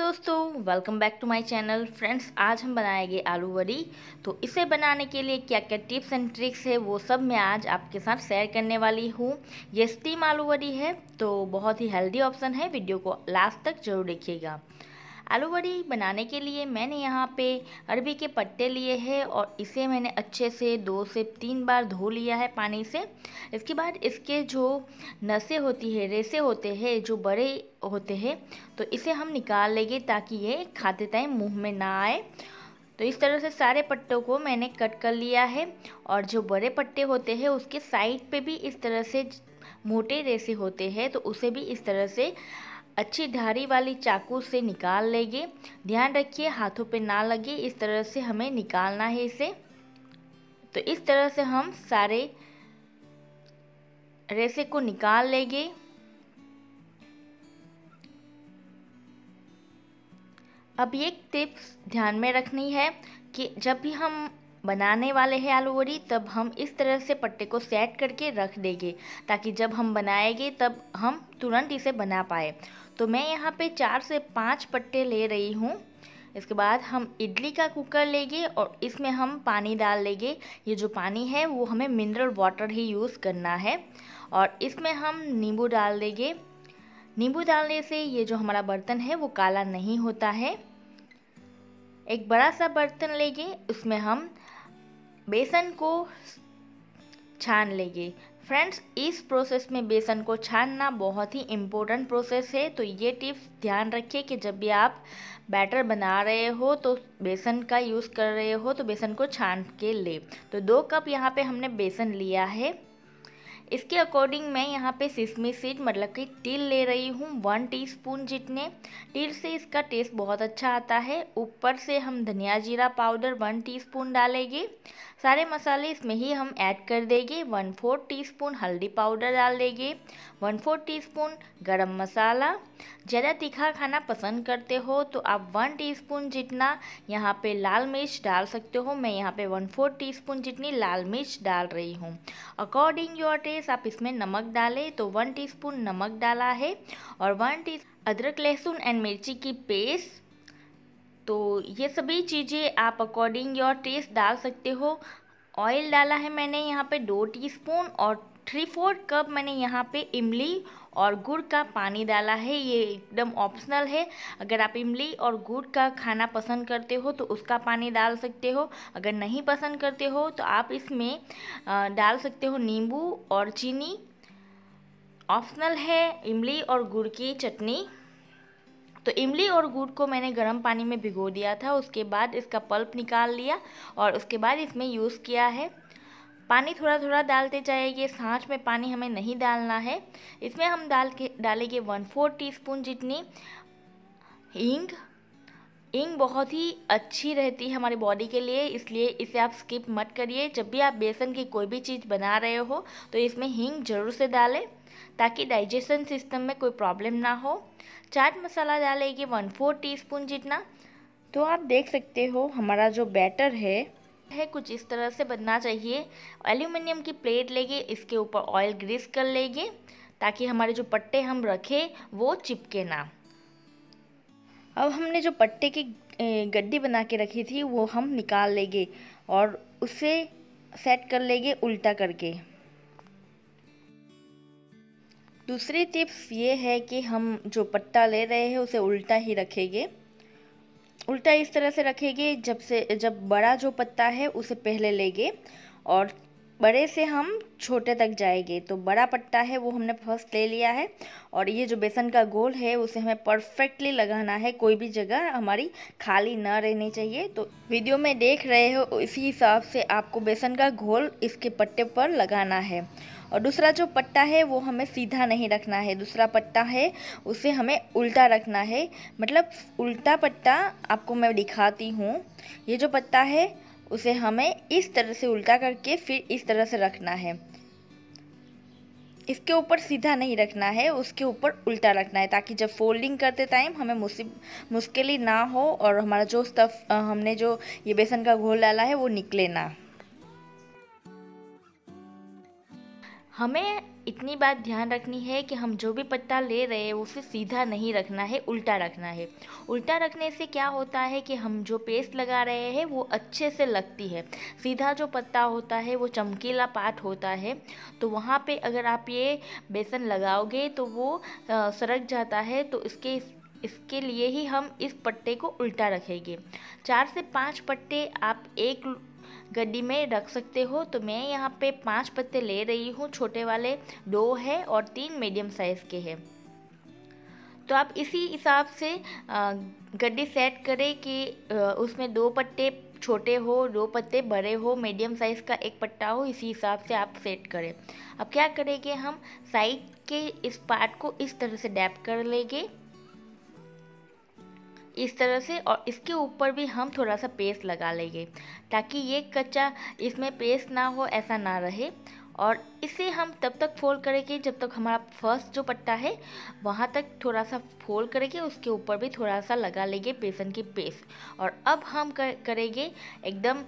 दोस्तों, welcome back to my channel. Friends, आज हम बनाएंगे आलू वड़ी। तो इसे बनाने के लिए क्या क्या टिप्स एंड ट्रिक्स है वो सब मैं आज आपके साथ शेयर करने वाली हूँ। ये स्टीम आलू वड़ी है तो बहुत ही हेल्दी ऑप्शन है। वीडियो को लास्ट तक जरूर देखिएगा। आलू वड़ी बनाने के लिए मैंने यहाँ पे अरबी के पत्ते लिए हैं और इसे मैंने अच्छे से 2 से 3 बार धो लिया है पानी से। इसके बाद इसके जो नसें होती है, रेसे होते हैं जो बड़े होते हैं, तो इसे हम निकाल लेंगे ताकि ये खाते टाइम मुंह में ना आए। तो इस तरह से सारे पत्तों को मैंने कट कर लिया है और जो बड़े पत्ते होते हैं उसके साइड पे भी इस तरह से मोटे रेसे होते हैं, तो उसे भी इस तरह से अच्छी धारी वाली चाकू से निकाल लेंगे। ध्यान रखिए हाथों पे ना लगे, इस तरह से हमें निकालना है इसे। तो इस तरह से हम सारे रेसे को निकाल लेंगे। अब एक टिप्स ध्यान में रखनी है कि जब भी हम बनाने वाले हैं आलू वड़ी, तब हम इस तरह से पट्टे को सेट करके रख देंगे ताकि जब हम बनाएंगे तब हम तुरंत इसे बना पाए। तो मैं यहाँ पे 4 से 5 पट्टे ले रही हूँ। इसके बाद हम इडली का कुकर लेंगे और इसमें हम पानी डाल लेंगे। ये जो पानी है वो हमें मिनरल वाटर ही यूज़ करना है और इसमें हम नींबू डाल देंगे। नींबू डालने से ये जो हमारा बर्तन है वो काला नहीं होता है। एक बड़ा सा बर्तन लेंगे, उसमें हम बेसन को छान लेंगे। फ्रेंड्स, इस प्रोसेस में बेसन को छानना बहुत ही इम्पोर्टेंट प्रोसेस है। तो ये टिप्स ध्यान रखिए कि जब भी आप बैटर बना रहे हो तो बेसन का यूज़ कर रहे हो तो बेसन को छान के ले। तो 2 कप यहाँ पे हमने बेसन लिया है। इसके अकॉर्डिंग मैं यहाँ पे सिसमी सीड मतलब कि तिल ले रही हूँ 1 टीस्पून जितने। तिल से इसका टेस्ट बहुत अच्छा आता है। ऊपर से हम धनिया जीरा पाउडर 1 टीस्पून डालेंगे। सारे मसाले इसमें ही हम ऐड कर देंगे। 1/4 टीस्पून हल्दी पाउडर डाल देंगे। 1/4 टीस्पून गरम मसाला। ज़्यादा तीखा खाना पसंद करते हो तो आप 1 टीस्पून जितना यहाँ पे लाल मिर्च डाल सकते हो। मैं यहाँ पे 1/4 टीस्पून जितनी लाल मिर्च डाल रही हूँ। अकॉर्डिंग योर टेस्ट आप इसमें नमक डालें तो 1 टीस्पून नमक डाला है और 1 टीस्पून अदरक लहसुन एंड मिर्ची की पेस्ट। तो ये सभी चीज़ें आप अकॉर्डिंग योर टेस्ट डाल सकते हो। ऑयल डाला है मैंने यहाँ पे 2 टीस्पून और 3/4 कप मैंने यहाँ पे इमली और गुड़ का पानी डाला है। ये एकदम ऑप्शनल है। अगर आप इमली और गुड़ का खाना पसंद करते हो तो उसका पानी डाल सकते हो। अगर नहीं पसंद करते हो तो आप इसमें डाल सकते हो नींबू और चीनी। ऑप्शनल है इमली और गुड़ की चटनी। तो इमली और गुड़ को मैंने गर्म पानी में भिगो दिया था, उसके बाद इसका पल्प निकाल लिया और उसके बाद इसमें यूज़ किया है। पानी थोड़ा थोड़ा डालते जाएंगे, साँच में पानी हमें नहीं डालना है। इसमें हम डालेंगे 1/4 टीस्पून जितनी हींग। हींग बहुत ही अच्छी रहती है हमारी बॉडी के लिए, इसलिए इसे आप स्किप मत करिए। जब भी आप बेसन की कोई भी चीज़ बना रहे हो तो इसमें हींग ज़रूर से डालें ताकि डाइजेशन सिस्टम में कोई प्रॉब्लम ना हो। चाट मसाला डालेंगे 1/4 टीस्पून जितना। तो आप देख सकते हो हमारा जो बैटर है कुछ इस तरह से बनना चाहिए। एल्यूमिनियम की प्लेट लेंगे, इसके ऊपर ऑयल ग्रीस कर लेंगे ताकि हमारे जो पट्टे हम रखें वो चिपके ना। अब हमने जो पट्टे की गड्डी बना के रखी थी वो हम निकाल लेंगे और उसे सेट कर लेंगे उल्टा करके। दूसरी टिप्स ये है कि हम जो पट्टा ले रहे हैं उसे उल्टा ही रखेंगे। उल्टा इस तरह से रखेंगे जब बड़ा जो पत्ता है उसे पहले लेंगे और बड़े से हम छोटे तक जाएंगे। तो बड़ा पट्टा है वो हमने फर्स्ट ले लिया है और ये जो बेसन का घोल है उसे हमें परफेक्टली लगाना है, कोई भी जगह हमारी खाली ना रहनी चाहिए। तो वीडियो में देख रहे हो इसी हिसाब से आपको बेसन का घोल इसके पट्टे पर लगाना है। और दूसरा जो पट्टा है वो हमें सीधा नहीं रखना है, दूसरा पट्टा है उसे हमें उल्टा रखना है। मतलब उल्टा पट्टा आपको मैं दिखाती हूँ। ये जो पट्टा है उसे हमें इस तरह से उल्टा करके फिर इस तरह से रखना है। इसके ऊपर सीधा नहीं रखना है, उसके ऊपर उल्टा रखना है ताकि जब फोल्डिंग करते टाइम हमें मुश्किल ना हो और हमारा जो स्टफ़ हमने जो ये बेसन का घोल डाला है वो निकले ना। हमें इतनी बात ध्यान रखनी है कि हम जो भी पत्ता ले रहे हैं उसे सीधा नहीं रखना है, उल्टा रखना है। उल्टा रखने से क्या होता है कि हम जो पेस्ट लगा रहे हैं वो अच्छे से लगती है। सीधा जो पत्ता होता है वो चमकीला पार्ट होता है, तो वहाँ पे अगर आप ये बेसन लगाओगे तो वो सरक जाता है। तो इसके लिए ही हम इस पट्टे को उल्टा रखेंगे। 4 से 5 पट्टे आप एक गड्डी में रख सकते हो। तो मैं यहाँ पे 5 पत्ते ले रही हूँ, छोटे वाले 2 है और 3 मीडियम साइज़ के हैं। तो आप इसी हिसाब से गड्डी सेट करें कि उसमें 2 पत्ते छोटे हो, 2 पत्ते बड़े हो, मीडियम साइज़ का एक पट्टा हो, इसी हिसाब से आप सेट करें। अब क्या करेंगे, हम साइड के इस पार्ट को इस तरह से डैप कर लेंगे, इस तरह से, और इसके ऊपर भी हम थोड़ा सा पेस्ट लगा लेंगे ताकि ये कच्चा इसमें पेस्ट ना हो, ऐसा ना रहे। और इसे हम तब तक फोल्ड करेंगे जब तक हमारा फर्स्ट जो पट्टा है वहाँ तक थोड़ा सा फोल्ड करेंगे, उसके ऊपर भी थोड़ा सा लगा लेंगे बेसन की पेस्ट। और अब हम करेंगे एकदम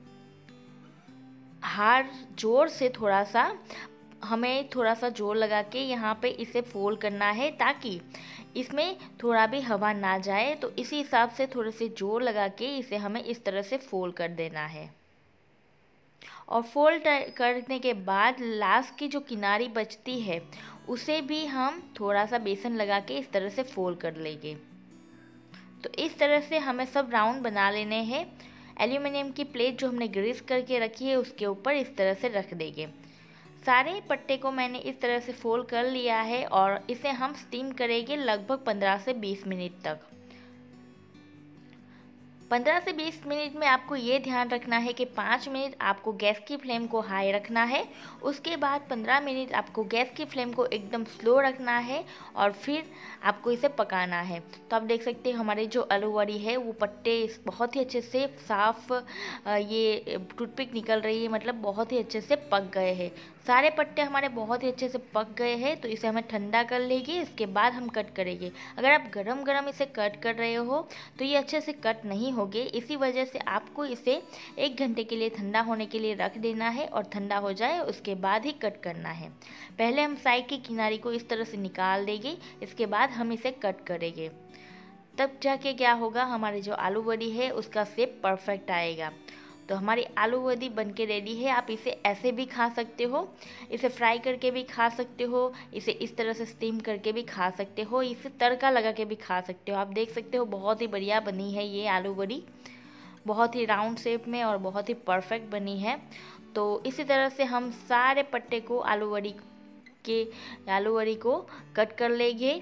हार्ड जोर से, हमें थोड़ा सा जोर लगा के यहाँ पे इसे फोल्ड करना है ताकि इसमें थोड़ा भी हवा ना जाए। तो इसी हिसाब से थोड़े से जोर लगा के इसे हमें इस तरह से फोल्ड कर देना है। और फोल्ड करने के बाद लास्ट की जो किनारी बचती है उसे भी हम थोड़ा सा बेसन लगा के इस तरह से फोल्ड कर लेंगे। तो इस तरह से हमें सब राउंड बना लेने हैं। एल्यूमिनियम की प्लेट जो हमने ग्रीस करके रखी है उसके ऊपर इस तरह से रख देंगे। सारे पट्टे को मैंने इस तरह से फोल्ड कर लिया है और इसे हम स्टीम करेंगे लगभग 15 से 20 मिनट तक। 15 से 20 मिनट में आपको ये ध्यान रखना है कि 5 मिनट आपको गैस की फ्लेम को हाई रखना है, उसके बाद 15 मिनट आपको गैस की फ्लेम को एकदम स्लो रखना है और फिर आपको इसे पकाना है। तो आप देख सकते हैं हमारे जो आलू वड़ी है वो पट्टे बहुत ही अच्छे से साफ ये टूथपिक निकल रही है, मतलब बहुत ही अच्छे से पक गए हैं। सारे पट्टे हमारे बहुत ही अच्छे से पक गए हैं। तो इसे हमें ठंडा कर लेंगे, इसके बाद हम कट करेंगे। अगर आप गरम गरम इसे कट कर रहे हो तो ये अच्छे से कट नहीं होंगे, इसी वजह से आपको इसे 1 घंटे के लिए ठंडा होने के लिए रख देना है और ठंडा हो जाए उसके बाद ही कट करना है। पहले हम साइड की किनारी को इस तरह से निकाल देंगे, इसके बाद हम इसे कट करेंगे। तब जाके क्या होगा, हमारी जो आलू बड़ी है उसका शेप परफेक्ट आएगा। तो हमारी आलू बड़ी बनके रेडी है। आप इसे ऐसे भी खा सकते हो, इसे फ्राई करके भी खा सकते हो, इसे इस तरह से स्टीम करके भी खा सकते हो, इसे तड़का लगा के भी खा सकते हो। आप देख सकते हो बहुत ही बढ़िया बनी है ये आलू बड़ी, बहुत ही राउंड शेप में और बहुत ही परफेक्ट बनी है। तो इसी तरह से हम सारे पट्टे को आलू बड़ी को कट कर लेंगे।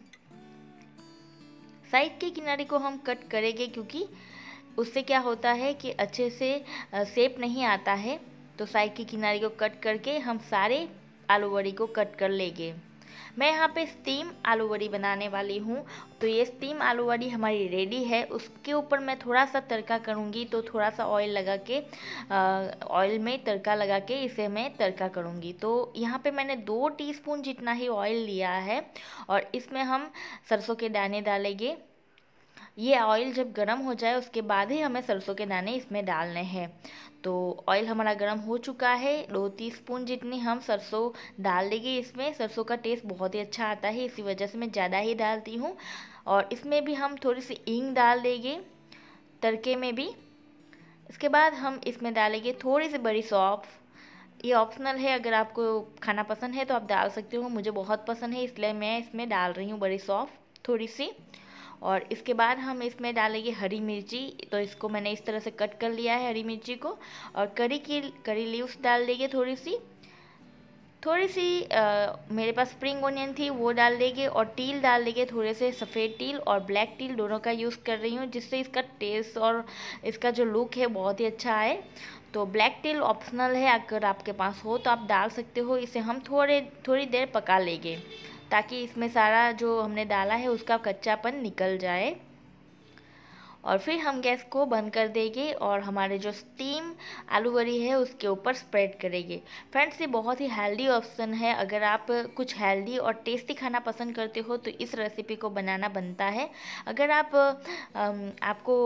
साइड के किनारे को हम कट करेंगे क्योंकि उससे क्या होता है कि अच्छे से शेप नहीं आता है। तो साइड की किनारे को कट करके हम सारे आलू बड़ी को कट कर लेंगे। मैं यहाँ पे स्टीम आलू बड़ी बनाने वाली हूँ। तो ये स्टीम आलू बड़ी हमारी रेडी है। उसके ऊपर मैं थोड़ा सा तड़का करूँगी, तो थोड़ा सा ऑयल लगा के ऑयल में तड़का लगा के इसे मैं तड़का करूँगी। तो यहाँ पे मैंने 2 टीस्पून जितना ही ऑयल लिया है और इसमें हम सरसों के दाने डालेंगे। ये ऑयल जब गर्म हो जाए उसके बाद ही हमें सरसों के दाने इसमें डालने हैं। तो ऑयल हमारा गर्म हो चुका है, 2 टीस्पून जितनी हम सरसों डाल देंगे। इसमें सरसों का टेस्ट बहुत ही अच्छा आता है, इसी वजह से मैं ज़्यादा ही डालती हूँ। और इसमें भी हम थोड़ी सी हींग डाल देंगे तड़के में भी। इसके बाद हम इसमें डालेंगे थोड़ी सी बड़ी सौंफ। ये ऑप्शनल है, अगर आपको खाना पसंद है तो आप डाल सकते हो, मुझे बहुत पसंद है इसलिए मैं इसमें डाल रही हूँ बड़ी सौंफ थोड़ी सी। और इसके बाद हम इसमें डालेंगे हरी मिर्ची। तो इसको मैंने इस तरह से कट कर लिया है हरी मिर्ची को। और करी लीव्स डाल देंगे थोड़ी सी मेरे पास स्प्रिंग ओनियन थी वो डाल देंगे। और टील डाल देंगे, थोड़े से सफ़ेद टील और ब्लैक टील दोनों का यूज़ कर रही हूँ, जिससे इसका टेस्ट और इसका जो लुक है बहुत ही अच्छा आए। तो ब्लैक टील ऑप्शनल है, अगर आपके पास हो तो आप डाल सकते हो। इसे हम थोड़ी देर पका लेंगे ताकि इसमें सारा जो हमने डाला है उसका कच्चापन निकल जाए। और फिर हम गैस को बंद कर देंगे और हमारे जो स्टीम आलू बड़ी है उसके ऊपर स्प्रेड करेंगे। फ्रेंड्स, ये बहुत ही हेल्दी ऑप्शन है। अगर आप कुछ हेल्दी और टेस्टी खाना पसंद करते हो तो इस रेसिपी को बनाना बनता है। अगर आपको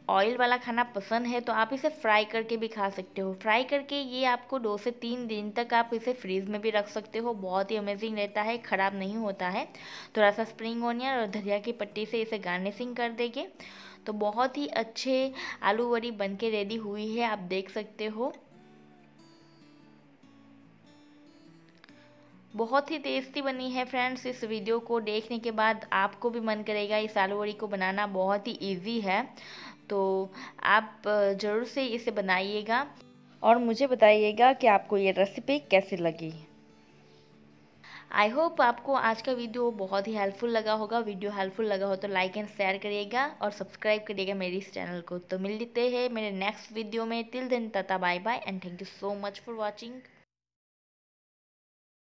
ऑयल वाला खाना पसंद है तो आप इसे फ्राई करके भी खा सकते हो। फ्राई करके ये आपको 2 से 3 दिन तक आप इसे फ्रीज़ में भी रख सकते हो, बहुत ही अमेजिंग रहता है, ख़राब नहीं होता है। थोड़ा सा स्प्रिंग ऑनियन और धनिया की पत्ती से इसे गार्निशिंग कर देंगे तो बहुत ही अच्छे आलू वड़ी बन के रेडी हुई है, आप देख सकते हो। बहुत ही टेस्टी बनी है फ्रेंड्स। इस वीडियो को देखने के बाद आपको भी मन करेगा इस आलू वड़ी को बनाना, बहुत ही इजी है। तो आप ज़रूर से इसे बनाइएगा और मुझे बताइएगा कि आपको ये रेसिपी कैसी लगी। आई होप आपको आज का वीडियो बहुत ही हेल्पफुल लगा होगा। वीडियो हेल्पफुल लगा हो तो लाइक एंड शेयर करिएगा और सब्सक्राइब करिएगा मेरे इस चैनल को। तो मिलते हैं मेरे नेक्स्ट वीडियो में। Till then tata bye bye and thank you so much for watching.